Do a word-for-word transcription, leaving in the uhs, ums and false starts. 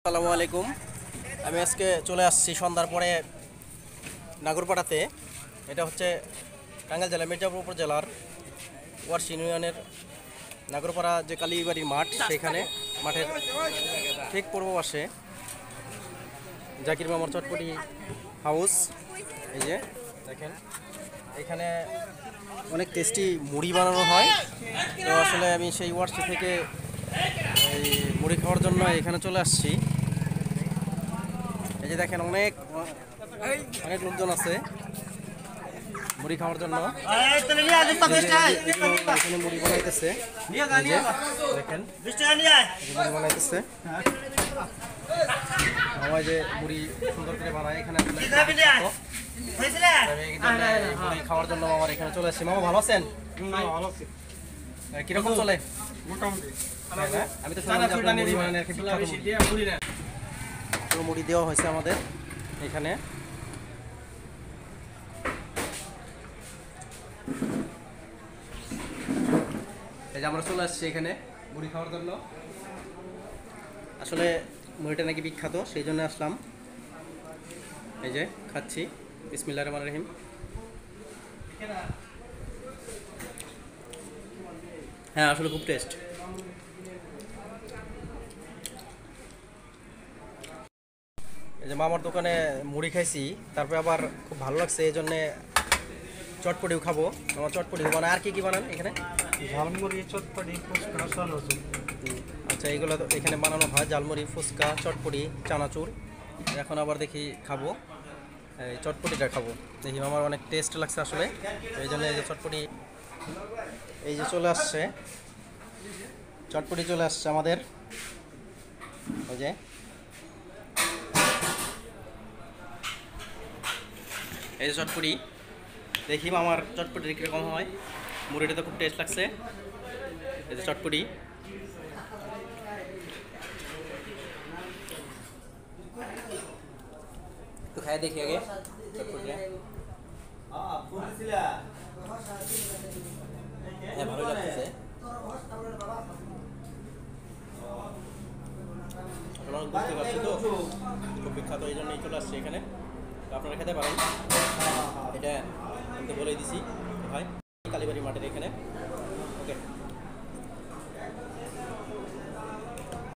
আসসালামু আলাইকুম। আমি আজকে চলে আসছি সন্ধ্যার পরে নাগরপাড়াতে। এটা হচ্ছে টাঙ্গাইল জেলা মির্জাপুর উপজেলার ওয়ারশি ইউনিয়নের নাগরপাড়া যে কালীবাড়ির মাঠ, সেখানে মাঠের ঠিক পূর্ব পাশে জাকির মামার চটপটি হাউস। এই যে দেখেন, এখানে অনেক টেস্টি মুড়ি বানানো হয়। তো আসলে আমি সেই ওয়ারশি থেকে এই মুড়ি খাওয়ার জন্য এখানে চলে আসছি। এই যে দেখেন, অনেক অনেক লোকজন আছে মুড়ি খাওয়ার জন্য। এখানে মুড়ি বানাইতেছে, দেখেন মুড়ি বানাইতেছে। আমার যে মুড়ি সুন্দর করে বানায় এখানে মুড়ি খাওয়ার জন্য আমার এখানে চলে আসছি। মামা ভালো আছেন? কিরকম চলে? মোটামুটি। আমি তো মুড়ি বানানোর মুড়ি দেওয়া হয়েছে আমাদের এখানে। এই যে আমরা চলে আসছি এখানে মুড়ি খাওয়ার জন্য। আসলে মুড়িটা নাকি বিখ্যাত, সেই জন্য আসলাম। এই যে খাচ্ছি, বিসমিল্লাহির রহমানির রহিম। হ্যাঁ, আসলে খুব টেস্ট। এই যে মামার দোকানে মুড়ি খাইছি, তারপরে আবার খুব ভালো লাগছে, এই জন্যে চটপটিও খাবো। আমার চটপটিও বানায়। আর কি কি বানান এখানে? ঝালমুড়ি, চটপটি, ফুচকা, চানাচুর। আচ্ছা, এইগুলো এখানে বানানো হয়, ঝালমুড়ি, ফুচকা, চটপটি, চানাচুর। এখন আবার দেখি খাবো, এই চটপটিটা খাবো। দেখি আমার অনেক টেস্ট লাগছে আসলে, এই জন্য এই যে চটপটি এই যে চলে আসছে, চটপটি চলে আসছে আমাদের। ওই যে এই যে চটপটি, দেখি আমার চটপটি কীরকম হয়। মুড়িটা তো খুব টেস্ট লাগছে। এই যে চটপটি, একটু খাই দেখি আগে চটপটিটা। হ্যাঁ, ভালো লাগতেছে। বুঝতে পারছি তো খুব বিখ্যাত, এই জন্যই চলে আসছে এখানে। তো আপনারা খেতে পারেন, এটা আমি তো বলেই দিছি ভাই, কালীবাড়ি মাঠের এখানে। ওকে।